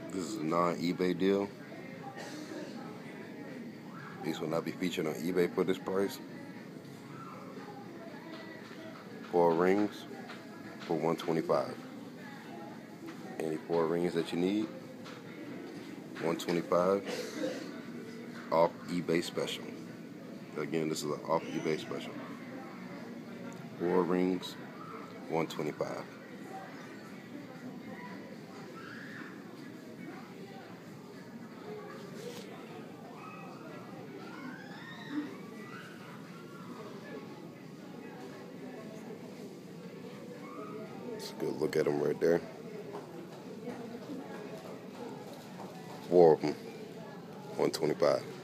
This is a non-eBay deal. These will not be featured on eBay for this price. 4 rings for $125. Any 4 rings that you need, $125 off eBay special. Again, this is an off eBay special. 4 rings, $125. Let's go look at them right there. 4 of them, $125.